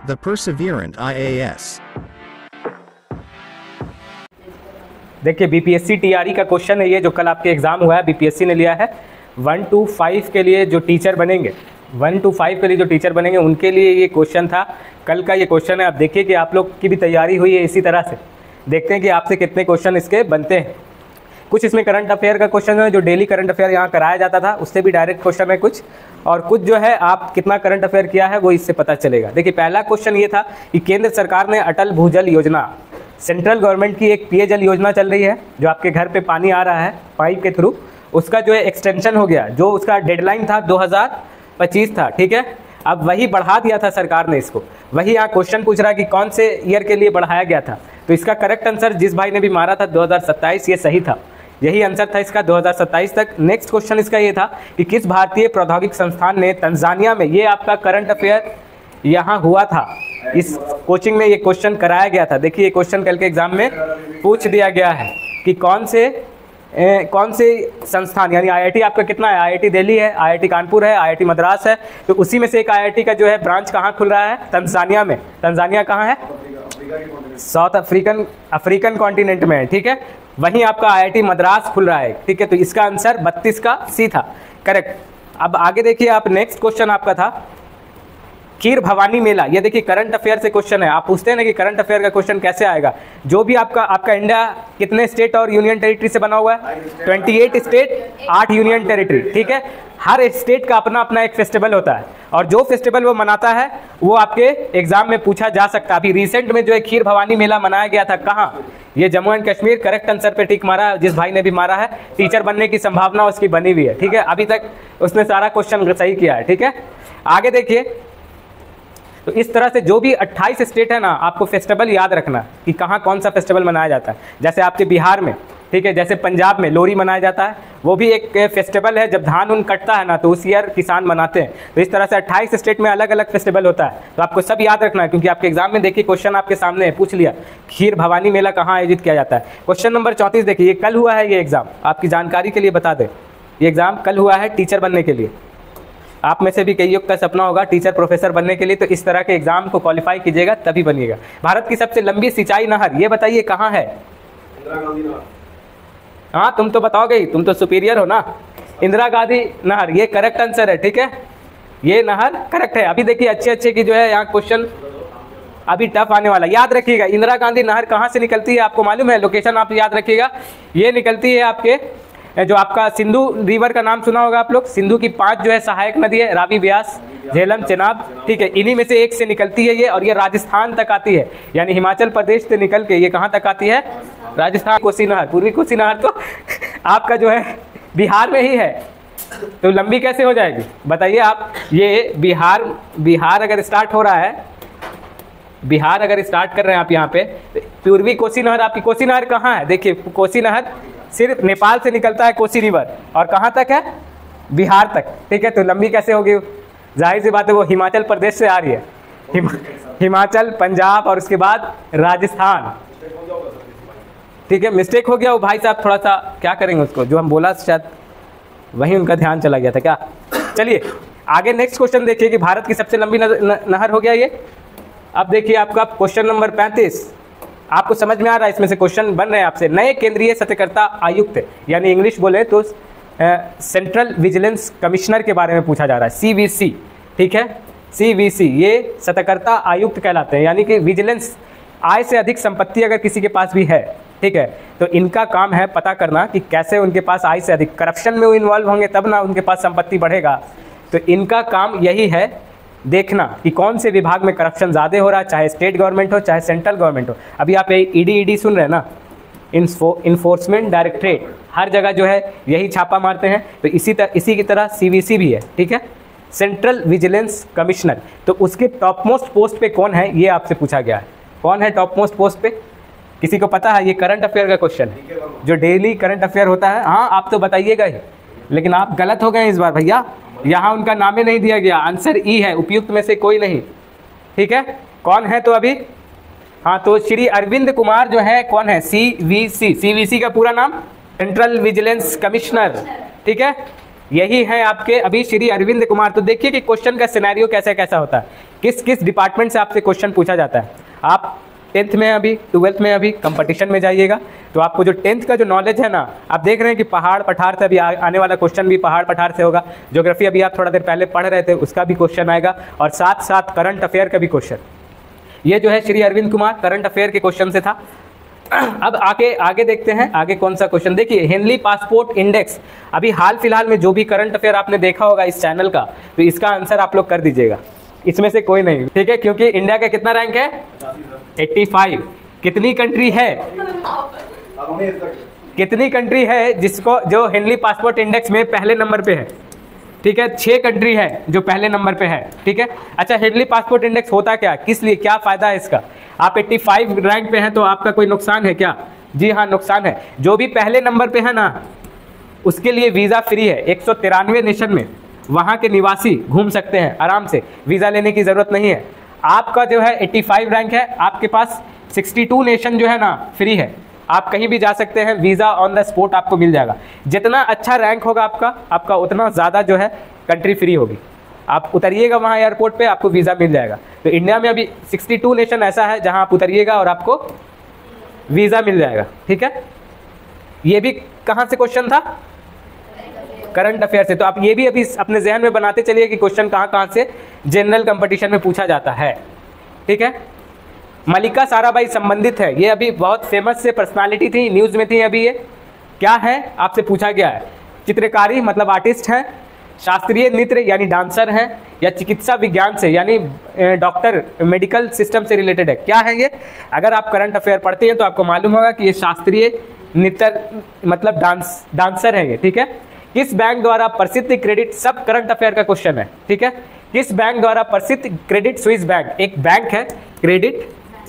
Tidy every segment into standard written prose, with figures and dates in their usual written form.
The Perseverant IAS. देखिए BPSC TRE का question है ये, जो कल आपके एग्जाम हुआ है बीपीएससी ने लिया है 1 to 5 के लिए जो टीचर बनेंगे, 1 to 5 के लिए जो टीचर बनेंगे उनके लिए ये क्वेश्चन था। कल का ये क्वेश्चन है। आप देखिए कि आप लोग की भी तैयारी हुई है इसी तरह से। देखते हैं कि आपसे कितने क्वेश्चन इसके बनते हैं। कुछ इसमें करंट अफेयर का क्वेश्चन है, जो डेली करंट अफेयर यहाँ कराया जाता था उससे भी डायरेक्ट क्वेश्चन है कुछ, और कुछ जो है आप कितना करंट अफेयर किया है वो इससे पता चलेगा। देखिए पहला क्वेश्चन ये था कि केंद्र सरकार ने अटल भूजल योजना, सेंट्रल गवर्नमेंट की एक पेयजल योजना चल रही है, जो आपके घर पे पानी आ रहा है पाइप के थ्रू, उसका जो है एक्सटेंशन हो गया। जो उसका डेडलाइन था 2025 था, ठीक है, अब वही बढ़ा दिया था सरकार ने इसको। वही यहाँ क्वेश्चन पूछ रहा है कि कौन से ईयर के लिए बढ़ाया गया था। तो इसका करेक्ट आंसर जिस भाई ने भी मारा था 2027, ये सही था, यही आंसर था इसका 2027 तक। नेक्स्ट क्वेश्चन इसका ये था कि किस भारतीय प्रौद्योगिक संस्थान ने तंजानिया में, ये आपका करंट अफेयर यहाँ हुआ था, इस कोचिंग में ये क्वेश्चन कराया गया था। देखिए ये क्वेश्चन कल के एग्जाम में पूछ दिया गया है कि कौन से संस्थान, यानी आईआईटी आपका कितना है, आईआईटी दिल्ली है, आईआईटी कानपुर है, आईआईटी मद्रास है, तो उसी में से एक आईआईटी का जो है ब्रांच कहाँ खुल रहा है, तंजानिया में। तंजानिया कहाँ है, साउथ अफ्रीकन कॉन्टिनेंट में है, ठीक है, वहीं आपका आईआईटी मद्रास खुल रहा है, ठीक है। तो इसका आंसर 32 का सी था, करेक्ट। अब आगे देखिए आप, नेक्स्ट क्वेश्चन आपका था खीर भवानी मेला। ये देखिए करंट अफेयर से क्वेश्चन है। आप पूछते हैं ना कि करंट अफेयर का क्वेश्चन कैसे आएगा। जो भी आपका इंडिया कितने स्टेट और यूनियन टेरिटरी से बना हुआ है, 28 स्टेट 8 यूनियन टेरिटरी, ठीक है। हर स्टेट का अपना अपना एक फेस्टिवल होता है, और जो फेस्टिवल वो मनाता है वो आपके एग्जाम में पूछा जा सकता है। अभी रिसेंट में जो है खीर भवानी मेला मनाया गया था, कहाँ, ये Jammu and Kashmir. Correct answer पे टिक मारा है जिस भाई ने भी मारा है। टीचर बनने की संभावना उसकी बनी हुई है, ठीक है, अभी तक उसने सारा क्वेश्चन सही किया है, ठीक है। आगे देखिए, तो इस तरह से जो भी 28 स्टेट है ना, आपको फेस्टिवल याद रखना कि कहाँ कौन सा फेस्टिवल मनाया जाता है। जैसे आपके बिहार में, ठीक है, जैसे पंजाब में लोहड़ी मनाया जाता है, वो भी एक फेस्टिवल है। जब धान उन कटता है ना, तो उस ईयर किसान मनाते हैं। तो इस तरह से 28 स्टेट में अलग अलग फेस्टिवल होता है, तो आपको सब याद रखना है, क्योंकि आपके एग्जाम में देखिए क्वेश्चन आपके सामने है, पूछ लिया खीर भवानी मेला कहाँ आयोजित किया जाता है। क्वेश्चन नंबर 34 देखिए, ये कल हुआ है, ये एग्जाम आपकी जानकारी के लिए बता दें, ये एग्जाम कल हुआ है टीचर बनने के लिए। आप में से भी कईयों का सपना होगा टीचर प्रोफेसर बनने के लिए, तो इस तरह के एग्जाम को क्वालिफाई कीजिएगा तभी बनिएगा। भारत की सबसे लंबी सिंचाई नहर, ये बताइए कहाँ है। इंदिरा गांधी नहर। हाँ तुम तो बताओगे ही, तुम तो सुपीरियर हो ना। इंदिरा गांधी नहर, ये करेक्ट आंसर है, ठीक है, ये नहर करेक्ट है। अभी देखिए अच्छे की जो है यहाँ क्वेश्चन अभी टफ आने वाला, याद रखिएगा। इंदिरा गांधी नहर कहाँ से निकलती है आपको मालूम है, लोकेशन आप याद रखिएगा। ये निकलती है आपके, जो आपका सिंधु रिवर का नाम सुना होगा आप लोग, सिंधु की 5 जो है सहायक नदी है, रावी, ब्यास, झेलम, चेनाब, ठीक है, इन्हीं में से एक से निकलती है ये, और ये राजस्थान तक आती है, यानी हिमाचल प्रदेश से निकल के ये कहाँ तक आती है, राजस्थान। कोसी नहर, पूर्वी कोसी नहर तो आपका जो है बिहार में ही है, तो लंबी कैसे हो जाएगी बताइए आप। ये बिहार अगर स्टार्ट हो रहा है, बिहार अगर स्टार्ट कर रहे हैं आप यहाँ पे, पूर्वी कोसी नहर, आपकी कोसी नहर कहाँ है, देखिए कोसी नहर सिर्फ नेपाल से निकलता है कोसी रिवर, और कहाँ तक है, बिहार तक, ठीक है। तो लंबी कैसे होगी, जाहिर सी बात है वो हिमाचल प्रदेश से आ रही है, हिमाचल, पंजाब और उसके बाद राजस्थान, ठीक है। मिस्टेक हो गया वो भाई साहब, थोड़ा सा क्या करेंगे उसको, जो हम बोला शायद वहीं उनका ध्यान चला गया था क्या। चलिए आगे नेक्स्ट क्वेश्चन देखिए कि भारत की सबसे लंबी नहर हो गया ये। अब देखिए आपका क्वेश्चन नंबर 35, आपको समझ में आ रहा है, इसमें से क्वेश्चन बन रहे हैं आपसे। नए केंद्रीय सतर्कता आयुक्त, यानी इंग्लिश बोले तो सेंट्रल विजिलेंस कमिश्नर के बारे में पूछा जा रहा है, सीवीसी, ठीक है, सीवीसी, ये सतर्कता आयुक्त कहलाते हैं, यानी कि विजिलेंस, आय से अधिक संपत्ति अगर किसी के पास भी है, ठीक है, तो इनका काम है पता करना कि कैसे उनके पास आय से अधिक, करप्शन में वो इन्वॉल्व होंगे तब ना उनके पास संपत्ति बढ़ेगा। तो इनका काम यही है देखना कि कौन से विभाग में करप्शन ज़्यादा हो रहा है, चाहे स्टेट गवर्नमेंट हो चाहे सेंट्रल गवर्नमेंट हो। अभी आप ईडी सुन रहे हैं ना, इन्फोर्समेंट डायरेक्टरेट, हर जगह जो है यही छापा मारते हैं। तो इसी की तरह सीवीसी भी है, ठीक है, सेंट्रल विजिलेंस कमिश्नर। तो उसके टॉप मोस्ट पोस्ट पे कौन है, ये आपसे पूछा गया है, कौन है टॉप मोस्ट पोस्ट पे, किसी को पता है। ये करंट अफेयर का क्वेश्चन है, जो डेली करंट अफेयर होता है। हाँ आप तो बताइएगा ही, लेकिन आप गलत हो गए इस बार भैया, यहाँ उनका नाम ही नहीं दिया गया, आंसर ई है, उपयुक्त में से कोई नहीं, ठीक है। कौन है तो अभी, हाँ तो श्री अरविंद कुमार जो है, कौन है, सीवीसी, सीवीसी का पूरा नाम सेंट्रल विजिलेंस कमिश्नर, ठीक है। यही है आपके अभी श्री अरविंद कुमार। तो देखिए कि क्वेश्चन का सिनेरियो कैसा कैसा होता है, किस किस डिपार्टमेंट से आपसे क्वेश्चन पूछा जाता है। आप 10th में अभी 12th में अभी कंपटीशन में जाइएगा तो आपको जो 10th का जो नॉलेज है ना, आप देख रहे हैं कि पहाड़ पठार से अभी आने वाला क्वेश्चन भी पहाड़ पठार से होगा। ज्योग्राफी अभी आप थोड़ा देर पहले पढ़ रहे थे, उसका भी क्वेश्चन आएगा, और साथ साथ करंट अफेयर का भी क्वेश्चन। ये जो है श्री अरविंद कुमार करंट अफेयर के क्वेश्चन से था। अब आगे देखते हैं आगे कौन सा क्वेश्चन। देखिए हेनली पासपोर्ट इंडेक्स, अभी हाल फिलहाल में जो भी करंट अफेयर आपने देखा होगा इस चैनल का, तो इसका आंसर आप लोग कर दीजिएगा, इसमें से कोई नहीं, ठीक है, क्योंकि इंडिया का कितना रैंक है 85। कितनी कंट्री है, कितनी कंट्री है जिसको जो हेनली पासपोर्ट इंडेक्स में पहले नंबर पे है, ठीक है, 6 कंट्री है जो पहले नंबर पे है, ठीक है। अच्छा हेनली पासपोर्ट इंडेक्स होता क्या, किस लिए, क्या फायदा है इसका। आप 85 रैंक पे हैं तो आपका कोई नुकसान है क्या, जी हाँ नुकसान है। जो भी पहले नंबर पे है ना उसके लिए वीज़ा फ्री है, 193 नेशन में वहाँ के निवासी घूम सकते हैं आराम से, वीज़ा लेने की ज़रूरत नहीं है। आपका जो है 85 रैंक है, आपके पास 62 नेशन जो है ना फ्री है, आप कहीं भी जा सकते हैं, वीज़ा ऑन द स्पॉट आपको मिल जाएगा। जितना अच्छा रैंक होगा आपका उतना ज़्यादा जो है कंट्री फ्री होगी। आप उतरिएगा वहाँ एयरपोर्ट पे आपको वीज़ा मिल जाएगा। तो इंडिया में अभी 62 नेशन ऐसा है जहाँ आप उतरिएगा और आपको वीज़ा मिल जाएगा, ठीक है। ये भी कहाँ से क्वेश्चन था, करंट अफेयर से। तो आप ये भी अभी अपने जहन में बनाते चलिए कि क्वेश्चन कहाँ से जनरल कंपटीशन में पूछा जाता है, ठीक है। मलिका साराभाई संबंधित है, ये अभी बहुत फेमस से पर्सनालिटी थी, न्यूज़ में थी अभी। ये क्या है आपसे पूछा गया है, चित्रकारी मतलब आर्टिस्ट हैं, शास्त्रीय नृत्य यानी डांसर हैं, या चिकित्सा विज्ञान से यानी डॉक्टर मेडिकल सिस्टम से रिलेटेड है, क्या है ये। अगर आप करंट अफेयर पढ़ते हैं तो आपको मालूम होगा कि ये शास्त्रीय नृत्य मतलब डांसर है ये, ठीक है। किस बैंक द्वारा प्रसिद्ध क्रेडिट, सब करंट अफेयर का क्वेश्चन है, ठीक है। किस बैंक द्वारा प्रसिद्ध क्रेडिट स्विस बैंक, एक बैंक है क्रेडिट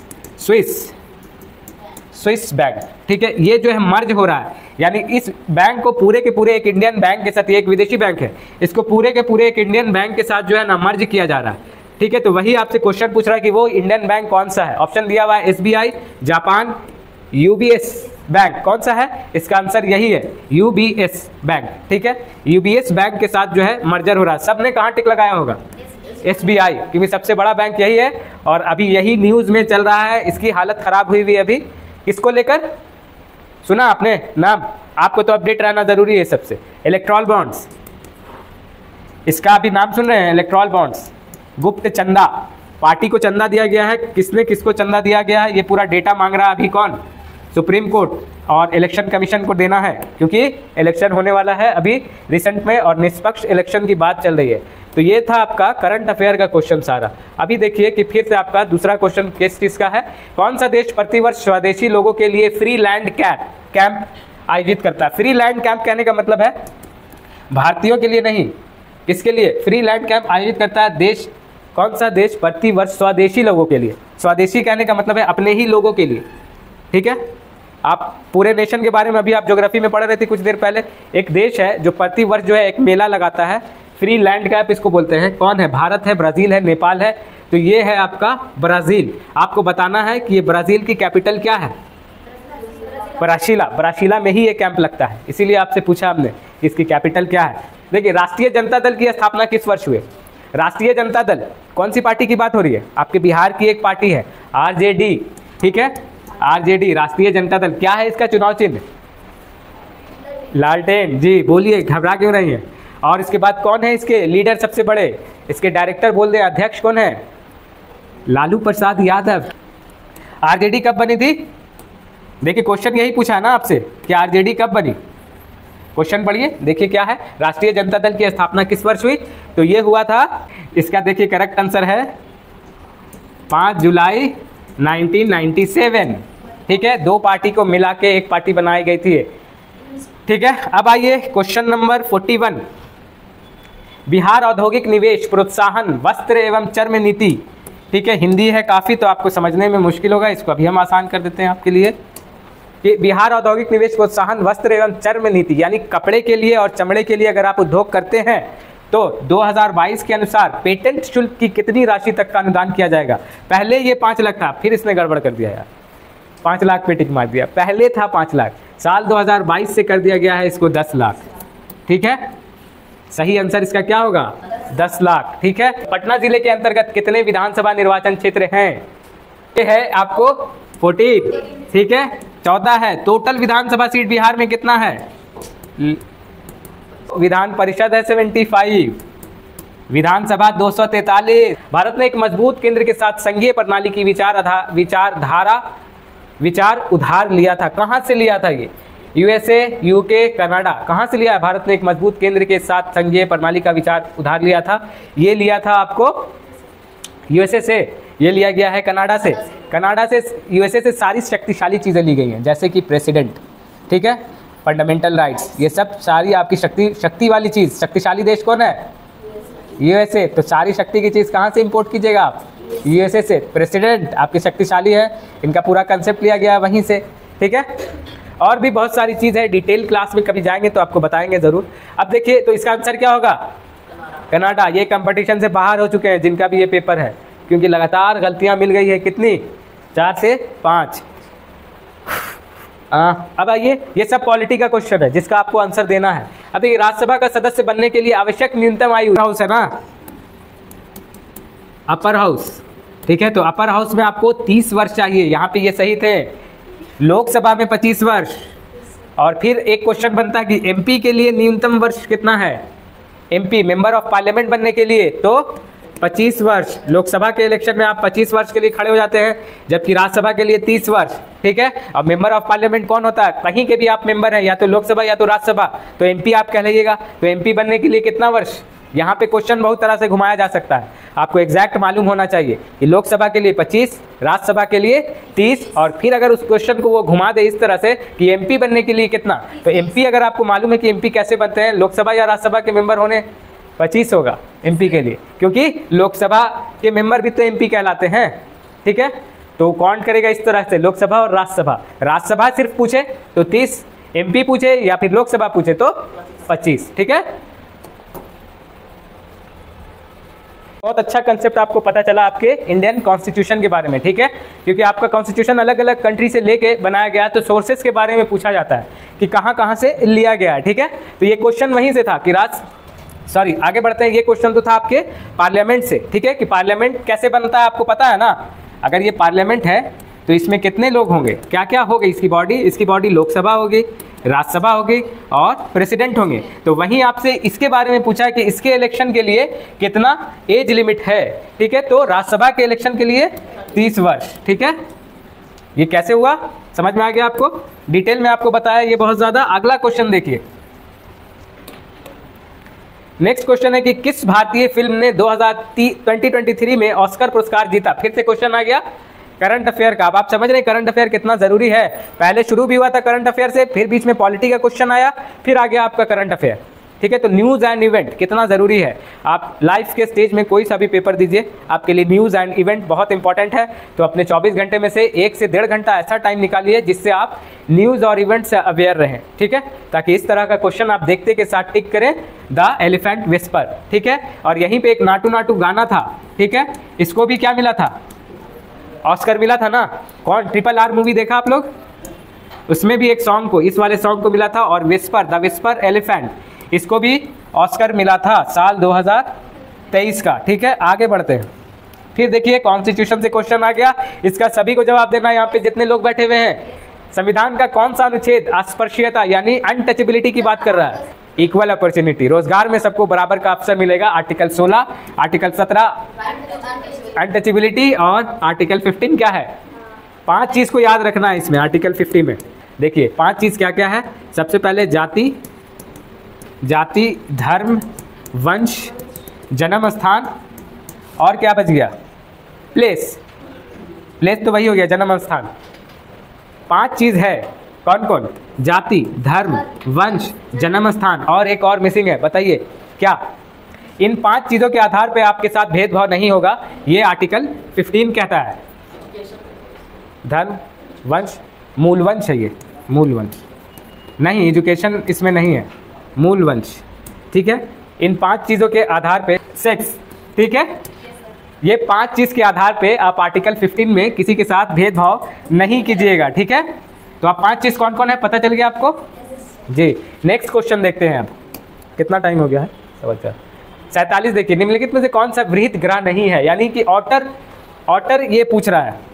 स्विस बैंक, ठीक है, ये जो है मर्ज हो रहा है, यानी इस बैंक को पूरे के पूरे एक इंडियन बैंक के साथ, ये एक विदेशी बैंक है, इसको पूरे के पूरे एक इंडियन बैंक के साथ जो है ना मर्ज किया जा रहा है, ठीक है। तो वही आपसे क्वेश्चन पूछ रहा है कि वो इंडियन बैंक कौन सा है। ऑप्शन दिया हुआ है SBI, जापान, UBS बैंक, कौन सा है, इसका आंसर यही है UBS बैंक, ठीक है। UBS बैंक के साथ जो है मर्जर हो रहा है। सबने कहाँ टिक लगाया होगा, SBI, क्योंकि सबसे बड़ा बैंक यही है और अभी यही न्यूज़ में चल रहा है। इसकी हालत खराब हुई हुई अभी, किसको लेकर, सुना आपने नाम, आपको तो अपडेट रहना जरूरी है सबसे। इलेक्ट्रॉल बॉन्ड्स, इसका अभी नाम सुन रहे हैं, इलेक्ट्रॉल बॉन्ड्स, गुप्त चंदा, पार्टी को चंदा दिया गया है, किसने किसको चंदा दिया गया है, ये पूरा डेटा मांग रहा है अभी कौन, सुप्रीम कोर्ट और इलेक्शन कमीशन को देना है, क्योंकि इलेक्शन होने वाला है अभी रिसेंट में और निष्पक्ष इलेक्शन की बात चल रही है। तो ये था आपका करंट अफेयर का क्वेश्चन सारा। अभी देखिए कि फिर से आपका दूसरा क्वेश्चन किस का है, कौन सा देश प्रतिवर्ष स्वदेशी लोगों के लिए फ्री लैंड कैंप आयोजित करता है। फ्री लैंड कैंप कहने का मतलब है भारतीयों के लिए नहीं, किसके लिए फ्री लैंड कैंप आयोजित करता है देश, कौन सा देश प्रतिवर्ष स्वदेशी लोगों के लिए। स्वदेशी कहने का मतलब है अपने ही लोगों के लिए, ठीक है। आप पूरे नेशन के बारे में अभी आप ज्योग्राफी में पढ़ रहे थे कुछ देर पहले, एक देश है जो प्रतिवर्ष जो है एक मेला लगाता है, फ्री लैंड कैंप इसको बोलते हैं। कौन है, भारत है, ब्राज़ील है, नेपाल है। तो ये है आपका ब्राज़ील। आपको बताना है कि ये ब्राज़ील की कैपिटल क्या है, ब्रासीला में ही ये कैंप लगता है, इसीलिए आपसे पूछा हमने इसकी कैपिटल क्या है। देखिए राष्ट्रीय जनता दल की स्थापना किस वर्ष हुई। राष्ट्रीय जनता दल कौन सी पार्टी की बात हो रही है, आपके बिहार की एक पार्टी है RJD, ठीक है, RJD राष्ट्रीय जनता दल। क्या है इसका चुनाव चिन्ह, लालटेन जी, बोलिए घबरा क्यों रही है। और इसके बाद कौन है इसके लीडर सबसे बड़े, इसके डायरेक्टर बोल दे, अध्यक्ष कौन है, लालू प्रसाद यादव। RJD कब बनी थी, देखिए क्वेश्चन यही पूछा ना आपसे कि RJD कब बनी, क्वेश्चन पढ़िए देखिए क्या है, राष्ट्रीय जनता दल की स्थापना किस वर्ष हुई। तो ये हुआ था, इसका देखिए करेक्ट आंसर है 5 जुलाई 1997, ठीक है। 2 पार्टी को मिला के एक पार्टी बनाई गई थी, ठीक है। अब आइए क्वेश्चन नंबर 41, बिहार औद्योगिक निवेश प्रोत्साहन वस्त्र एवं चर्म नीति, ठीक है। हिंदी है काफ़ी तो आपको समझने में मुश्किल होगा, इसको अभी हम आसान कर देते हैं आपके लिए कि बिहार औद्योगिक निवेश प्रोत्साहन वस्त्र एवं चर्म नीति, यानी कपड़े के लिए और चमड़े के लिए अगर आप उद्योग करते हैं तो 2022 के अनुसार पेटेंट शुल्क की कितनी राशि तक का अनुदान किया जाएगा। पहले ये 5 लाख था, फिर इसने गड़बड़ कर दिया यार, 5 लाख पे टिक मार दिया, पहले था 5 लाख, साल 2022 से कर दिया गया है इसको 10 लाख, ठीक है। सही आंसर इसका क्या होगा? 10 लाख। ठीक है। पटना जिले के अंतर्गत कितने विधानसभा निर्वाचन क्षेत्र हैं? ये है आपको 14। ठीक है, 14 है। टोटल विधानसभा सीट बिहार में कितना है? विधान परिषद है 75, विधानसभा 243। भारत ने एक मजबूत केंद्र के साथ संघीय प्रणाली की विचार उधार लिया था। कहां से लिया था ये? USA, UK, Canada. कहां से लिया है? भारत ने एक मजबूत केंद्र के साथ संघीय प्रणाली का विचार उधार लिया था। ये लिया था आपको यूएसए से, ये लिया गया है कनाडा से। कनाडा से, यूएसए से सारी शक्तिशाली चीज़ें ली गई हैं, जैसे कि प्रेसिडेंट, ठीक है, फंडामेंटल राइट्स, ये सब सारी आपकी शक्ति वाली चीज़। शक्तिशाली देश कौन है? यूएसए। तो सारी शक्ति की चीज़ कहाँ से इंपोर्ट कीजिएगा आप? यूएसए से। प्रेसिडेंट आपकी शक्तिशाली है, इनका पूरा कंसेप्ट लिया गया है वहीं से। ठीक है, और भी बहुत सारी चीज़ है, डिटेल क्लास में कभी जाएंगे तो आपको बताएंगे ज़रूर। अब देखिए, तो इसका आंसर क्या होगा? कनाडा। ये कंपटीशन से बाहर हो चुके हैं जिनका भी ये पेपर है, क्योंकि लगातार गलतियां मिल गई है। कितनी? 4 से 5। अब आइए, ये सब पॉलिटी का क्वेश्चन है जिसका आपको आंसर देना है। अब ये राज्यसभा का सदस्य बनने के लिए आवश्यक न्यूनतम आयु हाउस है ना, अपर हाउस। ठीक है, तो अपर हाउस में आपको 30 वर्ष चाहिए। यहाँ पे ये सही थे। लोकसभा में 25 वर्ष। और फिर एक क्वेश्चन बनता है कि एमपी के लिए न्यूनतम वर्ष कितना है? एमपी मेंबर ऑफ पार्लियामेंट बनने के लिए तो 25 वर्ष। लोकसभा के इलेक्शन में आप 25 वर्ष के लिए खड़े हो जाते हैं, जबकि राज्यसभा के लिए 30 वर्ष। ठीक है, अब मेंबर ऑफ पार्लियामेंट कौन होता है? कहीं के भी आप मेंबर हैं, या तो लोकसभा या तो राज्यसभा, तो एमपी आप कह लीजिएगा। तो एमपी बनने के लिए कितना वर्ष? यहाँ पे क्वेश्चन बहुत तरह से घुमाया जा सकता है, आपको एग्जैक्ट मालूम होना चाहिए कि लोकसभा के लिए 25, राज्यसभा के लिए 30, और फिर अगर उस क्वेश्चन को वो घुमा दे इस तरह से कि एमपी बनने के लिए कितना, तो एमपी अगर आपको मालूम है कि एमपी कैसे बनते हैं, लोकसभा या राज्यसभा के मेंबर होने 25 होगा एमपी के लिए, क्योंकि लोकसभा के मेंबर भी तो एमपी कहलाते हैं। ठीक है, तो काउंट करेगा इस तरह से, लोकसभा और राज्यसभा। राज्यसभा सिर्फ पूछे तो 30, एमपी पूछे या फिर लोकसभा पूछे तो 25। ठीक है, बहुत अच्छा कंसेप्ट आपको पता चला आपके इंडियन कॉन्स्टिट्यूशन के बारे में। ठीक है, क्योंकि आपका कॉन्स्टिट्यूशन अलग अलग कंट्री से लेके बनाया गया, तो सोर्सेस के बारे में पूछा जाता है कि कहाँ कहाँ से लिया गया है। ठीक है, तो ये क्वेश्चन वहीं से था कि आगे बढ़ते हैं। ये क्वेश्चन तो था आपके पार्लियामेंट से। ठीक है, कि पार्लियामेंट कैसे बनता है आपको पता है ना। अगर ये पार्लियामेंट है तो इसमें कितने लोग होंगे, क्या क्या होगी इसकी बॉडी? इसकी बॉडी लोकसभा होगी, राज्यसभा होगी और प्रेसिडेंट होंगे। तो वहीं आपसे इसके बारे में पूछा कि इसके इलेक्शन के लिए कितना एज लिमिट है। ठीक है, तो राज्यसभा के इलेक्शन के लिए 30 वर्ष। ठीक है, ये कैसे हुआ समझ में आ गया आपको? डिटेल में आपको बताया ये बहुत ज़्यादा। अगला क्वेश्चन देखिए, नेक्स्ट क्वेश्चन है कि किस भारतीय फिल्म ने 2023 में ऑस्कर पुरस्कार जीता? फिर से क्वेश्चन आ गया करंट अफेयर का। अब आप समझ रहे हैं करंट अफेयर कितना जरूरी है। पहले शुरू भी हुआ था करंट अफेयर से, फिर बीच में पॉलिटी का क्वेश्चन आया, फिर आ गया आपका करंट अफेयर। ठीक है, तो न्यूज़ एंड इवेंट कितना ज़रूरी है। आप लाइफ के स्टेज में कोई सा भी पेपर दीजिए, आपके लिए न्यूज़ एंड इवेंट बहुत इंपॉर्टेंट है। तो अपने 24 घंटे में से 1 से 1.5 घंटा ऐसा टाइम निकालिए जिससे आप न्यूज़ और इवेंट से अवेयर रहें। ठीक है, ताकि इस तरह का क्वेश्चन आप देखते के साथ टिक करें, द एलिफेंट विस्पर। ठीक है, और यहीं पर एक नाटू नाटू गाना था। ठीक है, इसको भी क्या मिला था? ऑस्कर मिला था ना। कौन? RRR मूवी देखा आप लोग? उसमें भी एक सॉन्ग को, इस वाले सॉन्ग को मिला था। और विस्पर, द विस्पर एलिफेंट, इसको भी ऑस्कर मिला था साल 2023 का। ठीक है, आगे बढ़ते हैं। फिर देखिए कॉन्स्टिट्यूशन से क्वेश्चन आ गया, इसका सभी को जवाब देना है। यहाँ पे जितने लोग बैठे हुए हैं, संविधान का कौन सा अनुच्छेद अस्पृश्यता यानी अनटचेबिलिटी की बात कर रहा है? इक्वल अपॉर्चुनिटी, रोजगार में सबको बराबर का अवसर मिलेगा। आर्टिकल 16, आर्टिकल 17 अनटचेबिलिटी, और आर्टिकल 15 क्या है? 5 चीज को याद रखना है इसमें। आर्टिकल 50 में देखिए 5 चीज क्या क्या है। सबसे पहले जाति, धर्म, वंश, जन्म स्थान, और क्या बच गया? प्लेस तो वही हो गया, जन्म स्थान। 5 चीज है। कौन कौन? जाति, धर्म, वंश, जन्म स्थान, और एक और मिसिंग है, बताइए क्या? इन 5 चीजों के आधार पे आपके साथ भेदभाव नहीं होगा, ये आर्टिकल 15 कहता है। धर्म, वंश, मूल वंश है ये, मूल वंश नहीं, एजुकेशन इसमें नहीं है, मूल वंश। ठीक है, इन 5 चीज़ों के आधार पे सेक्स। ठीक है, ये 5 चीज़ के आधार पे आप आर्टिकल 15 में किसी के साथ भेदभाव नहीं कीजिएगा। ठीक है, तो आप 5 चीज़ कौन कौन है पता चल गया आपको जी। नेक्स्ट क्वेश्चन देखते हैं। अब कितना टाइम हो गया है? 47 देखिए, निम्नलिखित में से कौन सा वृहत ग्रह नहीं है, यानी कि ऑटर ये पूछ रहा है,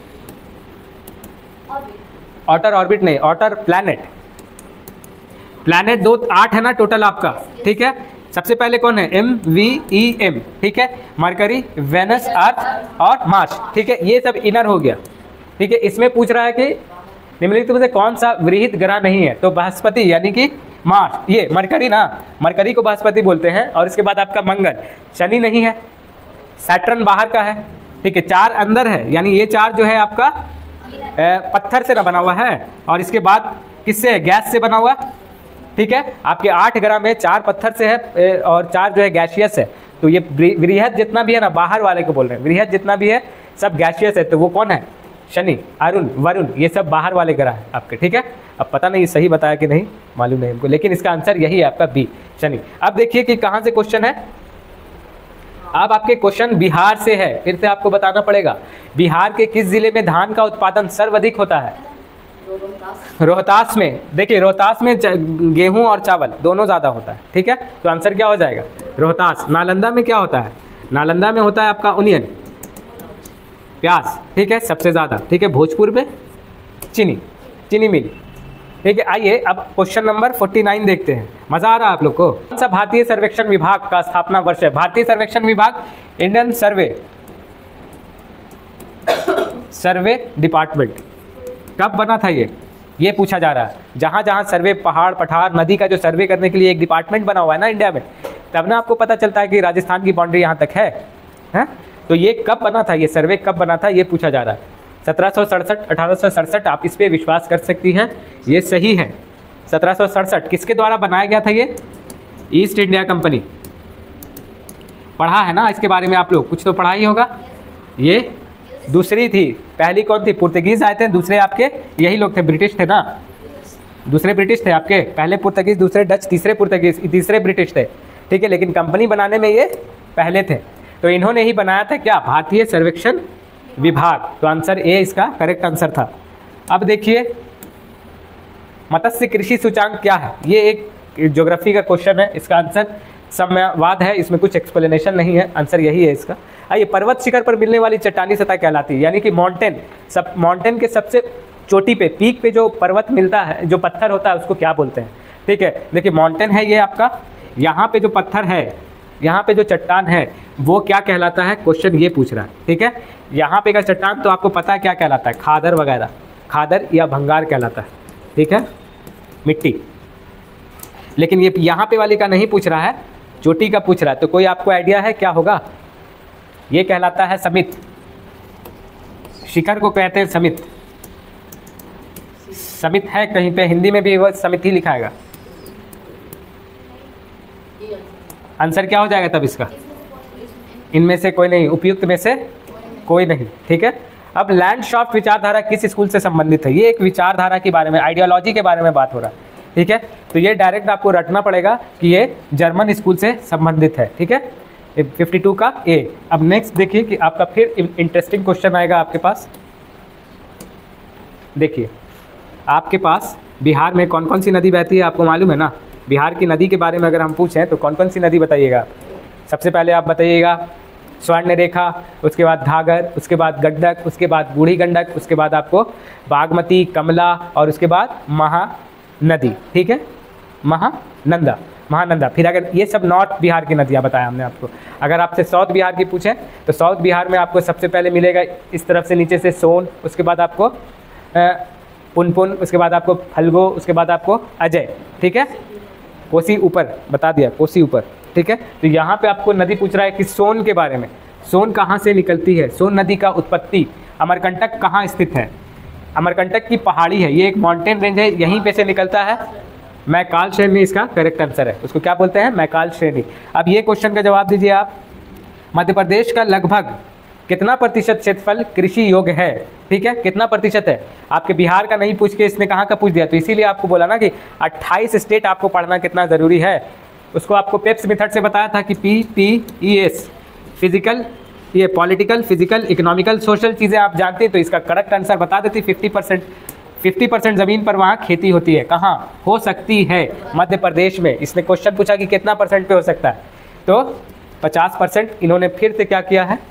ऑटर ऑर्बिट नहीं, ऑटर प्लैनेट। प्लैनेट 8 है ना टोटल आपका, ठीक है। सबसे पहले कौन है, MVEM, ठीक है, मरकरी, वेनस, अर्थ और मार्स, ठीक है, ये सब इनर हो गया, ठीक है। इसमें पूछ रहा है कि निम्नलिखित में से कौन सा वृहत ग्रह नहीं है, तो बृहस्पति यानी कि मार्स, ये मरकरी ना, मरकरी को बृहस्पति बोलते हैं। और इसके बाद आपका मंगल, शनि नहीं है, सैटर्न बाहर का है, ठीक है, 4 अंदर है, यानी ये 4 जो है आपका पत्थर से ना बना हुआ है, और इसके बाद किससे, गैस से बना हुआ, ठीक है। आपके 8 ग्रह में 4 पत्थर से है और 4 जो है गैसियस है। तो ये बृहद जितना भी है ना, बाहर वाले को बोल रहे हैं, बृहद जितना भी है सब गैसियस है। तो वो कौन है, शनि, अरुण, वरुण, ये सब बाहर वाले ग्रह है आपके, ठीक है। अब पता नहीं सही बताया कि नहीं, मालूम नहीं हमको, लेकिन इसका आंसर यही है आपका बी, शनि। अब देखिए कि कहाँ से क्वेश्चन है। अब आपके क्वेश्चन बिहार से है, फिर से आपको बताना पड़ेगा, बिहार के किस जिले में धान का उत्पादन सर्वाधिक होता है। रोहतास में। देखिए रोहतास में गेहूं और चावल दोनों ज़्यादा होता है, ठीक है, तो आंसर क्या हो जाएगा, रोहतास। नालंदा में क्या होता है, नालंदा में होता है आपका ऑनियन, प्याज, ठीक है, सबसे ज़्यादा, ठीक है। भोजपुर में चीनी मिल, ठीक है। आइए अब क्वेश्चन नंबर 49 देखते हैं। मज़ा आ रहा है आप लोग को। कौन सा भारतीय सर्वेक्षण विभाग का स्थापना वर्ष है। भारतीय सर्वेक्षण विभाग, इंडियन सर्वे डिपार्टमेंट, कब बना था ये पूछा जा रहा है। जहाँ जहाँ सर्वे, पहाड़ पठार, नदी का जो सर्वे करने के लिए एक डिपार्टमेंट बना हुआ है ना इंडिया में, तब ना आपको पता चलता है कि राजस्थान की बाउंड्री यहाँ तक है? तो ये कब बना था, ये सर्वे कब बना था, ये पूछा जा रहा है। 1767, 1867, आप इस पर विश्वास कर सकती हैं, ये सही है। 1767 किसके द्वारा बनाया गया था ये, ईस्ट इंडिया कंपनी। पढ़ा है ना इसके बारे में आप लोग, कुछ तो पढ़ा ही होगा। ये दूसरी थी, पहली कौन थी, पुर्तगीज आए थे, दूसरे आपके यही लोग थे, ब्रिटिश थे ना, दूसरे ब्रिटिश थे आपके, पहले पुर्तगीज, दूसरे डच, तीसरे पुर्तगीज, तीसरे ब्रिटिश थे, ठीक है। लेकिन कंपनी बनाने में ये पहले थे, तो इन्होंने ही बनाया था क्या, भारतीय सर्वेक्षण विभाग। तो आंसर ए इसका करेक्ट आंसर था। अब देखिए मत्स्य कृषि सूचांक क्या है, ये एक ज्योग्राफी का क्वेश्चन है, इसका आंसर साम्यवाद है, इसमें कुछ एक्सप्लेनेशन नहीं है, आंसर यही है इसका। आइए, पर्वत शिखर पर मिलने वाली चट्टानी सतह कहलाती है, यानी कि माउंटेन के सबसे चोटी पे, पीक पे जो पर्वत मिलता है, जो पत्थर होता है, उसको क्या बोलते हैं, ठीक है। देखिए माउंटेन है ये आपका, यहाँ पे जो पत्थर है, यहाँ पे जो चट्टान है, वो क्या कहलाता है, क्वेश्चन ये पूछ रहा है, ठीक है। यहाँ पे का चट्टान तो आपको पता है क्या कहलाता है, खादर वगैरह, खादर या भंगार कहलाता है, ठीक है, मिट्टी। लेकिन ये यहाँ पे वाले का नहीं पूछ रहा है, चोटी का पूछ रहा है। तो कोई आपको आइडिया है क्या होगा, ये कहलाता है समित, शिखर को कहते हैं समित। समित है कहीं पे हिंदी में भी वो समित ही लिखाएगा। आंसर क्या हो जाएगा तब इसका, इनमें से कोई नहीं, उपयुक्त में से कोई नहीं, ठीक है। अब लैंडशॉफ्ट विचारधारा किस स्कूल से संबंधित है, ये एक विचारधारा के बारे में, आइडियोलॉजी के बारे में बात हो रहा है, ठीक है। तो ये डायरेक्ट आपको रटना पड़ेगा कि ये जर्मन स्कूल से संबंधित है, ठीक है। 52 का ए। अब नेक्स्ट देखिए कि आपका फिर इंटरेस्टिंग क्वेश्चन आएगा आपके पास। देखिए आपके पास बिहार में कौन कौन सी नदी बहती है, आपको मालूम है ना। बिहार की नदी के बारे में अगर हम पूछें तो कौन कौन सी नदी बताइएगा। सबसे पहले आप बताइएगा स्वर्ण रेखा, उसके बाद घाघर, उसके बाद गंडक, उसके बाद बूढ़ी गंडक, उसके बाद आपको बागमती, कमला, और उसके बाद महानदी, ठीक है, महानंदा। फिर अगर ये सब नॉर्थ बिहार की नदियाँ बताया हमने आपको। अगर आपसे साउथ बिहार की पूछें तो साउथ बिहार में आपको सबसे पहले मिलेगा इस तरफ से नीचे से सोन, उसके बाद आपको पुनपुन, उसके बाद आपको फल्गो, उसके बाद आपको अजय, ठीक है। कोसी ऊपर बता दिया, कोसी ऊपर, ठीक है। तो यहाँ पे आपको नदी पूछ रहा है कि सोन के बारे में, सोन कहाँ से निकलती है, सोन नदी का उत्पत्ति, अमरकंटक कहाँ स्थित है। अमरकंटक की पहाड़ी है, ये एक माउंटेन रेंज है, यहीं पे से निकलता है। मैकाल श्रेणी इसका करेक्ट आंसर है, उसको क्या बोलते हैं, मैकाल श्रेणी। अब ये क्वेश्चन का जवाब दीजिए आप। मध्य प्रदेश का लगभग कितना प्रतिशत क्षेत्रफल कृषि योग्य है, ठीक है, कितना प्रतिशत है। आपके बिहार का नहीं पूछ के इसने कहाँ का पूछ दिया, तो इसीलिए आपको बोला ना कि 28 स्टेट आपको पढ़ना कितना ज़रूरी है। उसको आपको पेप्स मेथड से बताया था कि PTES, फिजिकल, ये पॉलिटिकल, फिजिकल, इकोनॉमिकल, सोशल चीज़ें आप जानते हैं, तो इसका करेक्ट आंसर बता देती। 50% ज़मीन पर वहाँ खेती होती है, कहाँ हो सकती है, मध्य प्रदेश में। इसने क्वेश्चन पूछा कि कितना परसेंट पे हो सकता है, तो 50% इन्होंने फिर से क्या किया है,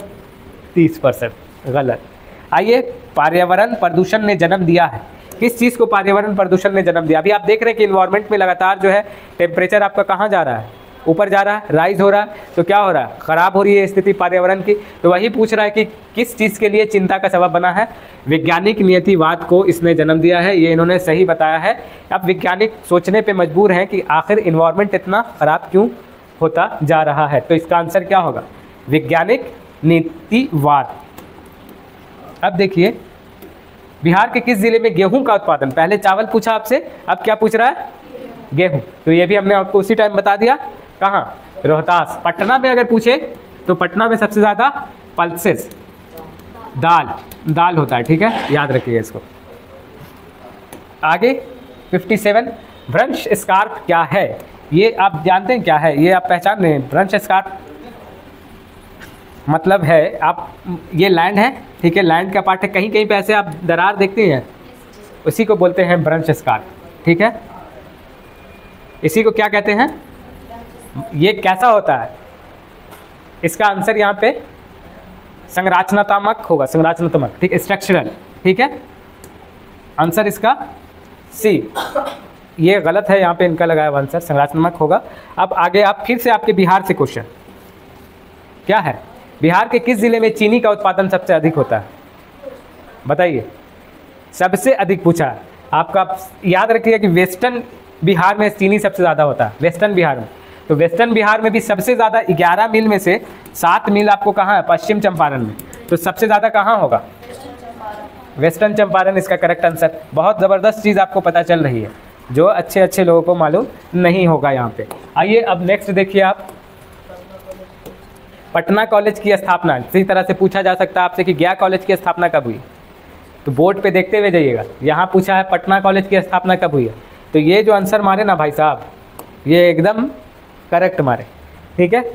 30% गलत। आइए, पर्यावरण प्रदूषण ने जन्म दिया है, किस चीज़ को पर्यावरण प्रदूषण ने जन्म दिया? अभी आप देख रहे हैं कि इन्वायरमेंट में लगातार जो है टेम्परेचर आपका कहाँ जा रहा है, ऊपर जा रहा है, राइज हो रहा है। तो क्या हो रहा है, खराब हो रही है स्थिति पर्यावरण की। तो वही पूछ रहा है कि किस चीज़ के लिए चिंता का सबब बना है? वैज्ञानिक नियतिवाद को इसने जन्म दिया है, ये इन्होंने सही बताया है। अब वैज्ञानिक सोचने पे मजबूर हैं कि आखिर इन्वायरमेंट इतना खराब क्यों होता जा रहा है। तो इसका आंसर क्या होगा, वैज्ञानिक नीतिवाद। अब देखिए, बिहार के किस जिले में गेहूं का उत्पादन, पहले चावल पूछा आपसे, अब क्या पूछ रहा है, गेहूं। तो ये भी हमने आपको उसी टाइम बता दिया, कहाँ, रोहतास। पटना में अगर पूछे तो पटना में सबसे ज़्यादा पल्सेस, दाल होता है, ठीक है, याद रखिएगा इसको। आगे 57, भ्रंश स्कार्फ क्या है? ये आप जानते हैं क्या है, ये आप पहचान रहे हैं? भ्रंश स्कार्फ मतलब है, आप, ये लैंड है, ठीक है, लैंड का पार्ट है, कहीं कहीं पे ऐसे आप दरार देखते हैं, उसी को बोलते हैं भ्रंश स्कार्फ, ठीक है। इसी को क्या कहते हैं, ये कैसा होता है? इसका आंसर यहाँ पे संरचनात्मक होगा, संरचनात्मक, ठीक है, स्ट्रक्चरल, ठीक है, आंसर इसका सी। ये गलत है, यहाँ पे इनका लगाया हुआ आंसर संरचनात्मक होगा। अब आगे आप फिर से आपके बिहार से क्वेश्चन क्या है, बिहार के किस जिले में चीनी का उत्पादन सबसे अधिक होता है? बताइए, सबसे अधिक पूछा है आपका। याद रखिएगा कि वेस्टर्न बिहार में चीनी सबसे ज़्यादा होता है, वेस्टर्न बिहार में। तो वेस्टर्न बिहार में भी सबसे ज़्यादा 11 मिल में से 7 मिल आपको कहाँ है, पश्चिम चंपारण में। तो सबसे ज़्यादा कहाँ होगा, वेस्टर्न चंपारण इसका करेक्ट आंसर। बहुत ज़बरदस्त चीज़ आपको पता चल रही है, जो अच्छे अच्छे लोगों को मालूम नहीं होगा यहाँ पे। आइए अब नेक्स्ट देखिए आप, पटना कॉलेज की स्थापना, इसी तरह से पूछा जा सकता है आपसे कि गया कॉलेज की स्थापना कब हुई। तो बोर्ड पे देखते हुए जाइएगा, यहाँ पूछा है पटना कॉलेज की स्थापना कब हुई है। तो ये जो आंसर मारे ना भाई साहब, ये एकदम करेक्ट मारे, ठीक है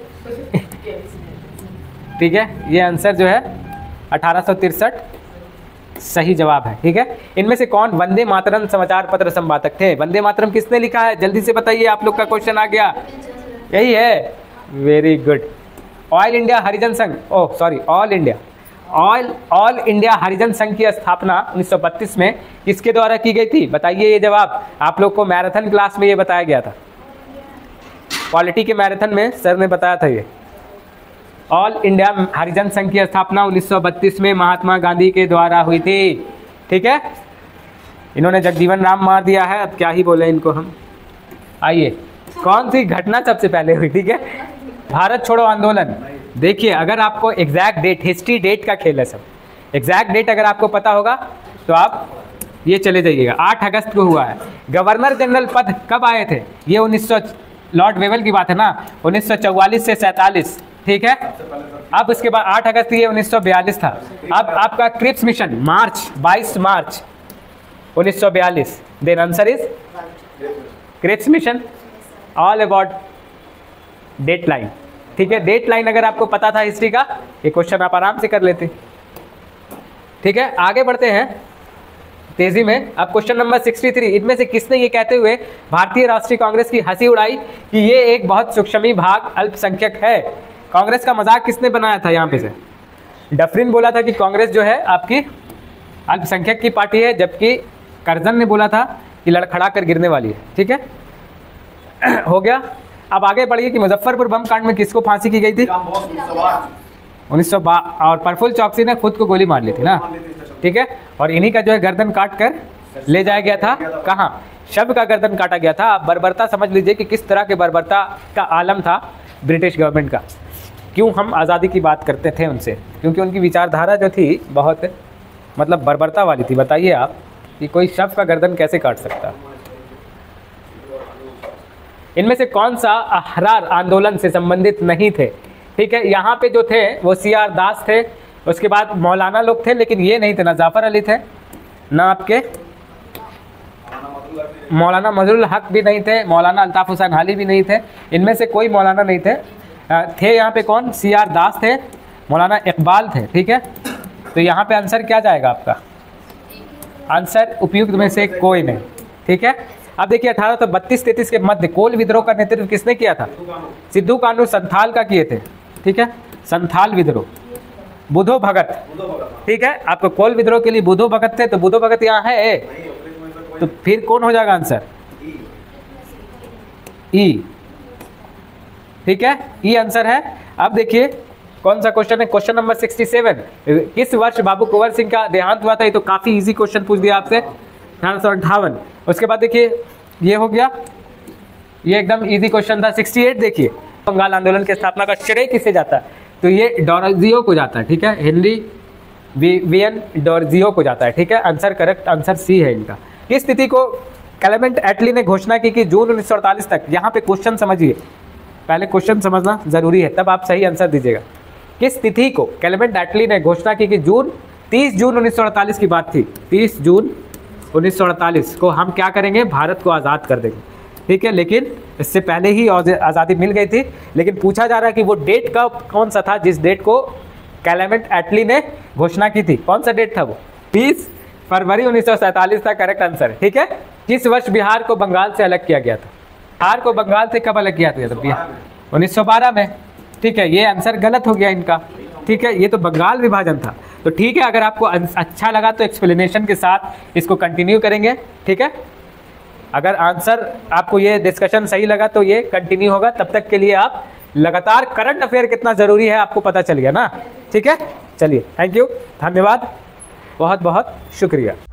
ठीक है, ये आंसर जो है 1863 सही जवाब है, ठीक है। इनमें से कौन वंदे मातरम समाचार पत्र संपादक थे? वंदे मातरम किसने लिखा है, जल्दी से बताइए, आप लोग का क्वेश्चन आ गया, यही है, very good. All India Harijan Sangh, oh sorry, all India Harijan Sangh की स्थापना 1932 में किसके द्वारा की गई थी? बताइए ये जवाब। आप लोग को मैराथन क्लास में ये बताया गया था, पॉलिटी के मैराथन में सर ने बताया था ये। ऑल इंडिया हरिजन संघ की स्थापना 1932 में महात्मा गांधी के द्वारा हुई थी, ठीक है। इन्होंने जगजीवन राम मार दिया है, अब क्या ही बोले इनको हम। आइए, कौन सी घटना सबसे पहले हुई, ठीक है, भारत छोड़ो आंदोलन। देखिए, अगर आपको एग्जैक्ट डेट, हिस्ट्री डेट का खेल है सब, एग्जैक्ट डेट अगर आपको पता होगा तो आप ये चले जाइएगा। 8 अगस्त को हुआ है। गवर्नर जनरल पद कब आए थे? ये 1900, लॉर्ड वेवल की बात है ना, 1944 से 47, ठीक है। अब उसके बाद 8 अगस्त ये 1942 था। अब आपका Cripps mission March, 22 March 1942। Then answer is Cripps mission. All about date line, ठीक है। डेट लाइन अगर आपको पता था हिस्ट्री का, ये क्वेश्चन आप आराम से कर लेते, ठीक है। आगे बढ़ते हैं तेजी में। अब क्वेश्चन नंबर 63, इनमें से किसने ये कहते हुए भारतीय राष्ट्रीय कांग्रेस की हंसी उड़ाई कि ये एक बहुत सूक्ष्मी भाग अल्पसंख्यक है? कांग्रेस का मजाक किसने बनाया था? यहाँ पे से डफरिन बोला था कि कांग्रेस जो है आपकी अल्पसंख्यक की पार्टी है, जबकि करजन ने बोला था कि लड़खड़ा कर गिरने वाली है, ठीक है हो गया। अब आगे बढ़िए कि मुजफ्फरपुर बम कांड में किसको फांसी की गई थी? 1912। और प्रफुल्ल चौकसी ने खुद को गोली मार ली थी ना, ठीक है। और इन्हीं का जो है गर्दन काट कर ले जाया गया था, कहाँ? शव का गर्दन काटा गया था। आप बर्बरता समझ लीजिए कि किस तरह के बर्बरता का आलम था ब्रिटिश गवर्नमेंट का। क्यों हम आज़ादी की बात करते थे उनसे? क्योंकि उनकी विचारधारा जो थी बहुत मतलब बर्बरता वाली थी। बताइए आप कि कोई शव का गर्दन कैसे काट सकता? इनमें से कौन सा अहरार आंदोलन से संबंधित नहीं थे? ठीक है, यहाँ पे जो थे वो CR दास थे, उसके बाद मौलाना लोग थे, लेकिन ये नहीं थे, ना जाफर अली थे, ना आपके मौलाना मजरुल हक भी नहीं थे, मौलाना अल्ताफ हुसैन हाली भी नहीं थे। इनमें से कोई मौलाना नहीं थे। थे यहाँ पे कौन? CR दास थे, मौलाना इकबाल थे, ठीक है। तो यहाँ पे आंसर क्या जाएगा आपका? आंसर उपयुक्त में से कोई नहीं, ठीक है। अब देखिए 1832-33 के मध्य कोल विद्रोह का नेतृत्व किसने किया था? सिद्धू कानू संथाल का किए थे, ठीक है, संथाल विद्रोह, बुधो भगत, ठीक है। आपको कोल विद्रोह के लिए बुधो भगत थे, तो बुधो भगत यहाँ है, तो फिर कौन हो जाएगा आंसर? ई, ठीक है, ई आंसर है। अब देखिए कौन सा क्वेश्चन है, क्वेश्चन नंबर 67, किस वर्ष बाबू कुंवर सिंह का देहांत हुआ था? ये तो काफी इजी क्वेश्चन पूछ दिया आपसे, 1858। उसके बाद देखिए ये हो गया, ये एकदम इजी क्वेश्चन था। 68 देखिए, बंगाल आंदोलन की स्थापना का श्रेय किसे जाता है? तो ये डोरजियो को जाता है, ठीक है, हेनरी वियन डोरजियो को जाता है, ठीक है। आंसर करेक्ट आंसर सी है इनका। किस तिथि को क्लेमेंट एटली ने घोषणा की कि जून 1948 तक, यहाँ पे क्वेश्चन समझिए, पहले क्वेश्चन समझना जरूरी है तब आप सही आंसर दीजिएगा। किस तिथि को क्लेमेंट एटली ने घोषणा की कि 30 जून 1948 की बात थी, 30 जून 1948 को हम क्या करेंगे? भारत को आज़ाद कर देंगे, ठीक है। लेकिन इससे पहले ही आज़ादी मिल गई थी, लेकिन पूछा जा रहा है कि वो डेट का कौन सा था जिस डेट को क्लेमेंट एटली ने घोषणा की थी? कौन सा डेट था वो? 30 फरवरी 1947 था करेक्ट आंसर, ठीक है। किस वर्ष बिहार को बंगाल से अलग किया गया था? बिहार को बंगाल से कब अलग किया था? बिहार 1912 में, ठीक है। ये आंसर गलत हो गया इनका, ठीक है, ये तो बंगाल विभाजन था। तो ठीक है, अगर आपको अच्छा लगा तो एक्सप्लेनेशन के साथ इसको कंटिन्यू करेंगे, ठीक है। अगर आंसर आपको ये डिस्कशन सही लगा तो ये कंटिन्यू होगा, तब तक के लिए आप लगातार करंट अफेयर कितना ज़रूरी है आपको पता चल गया ना, ठीक है। चलिए, थैंक यू, धन्यवाद, बहुत बहुत शुक्रिया।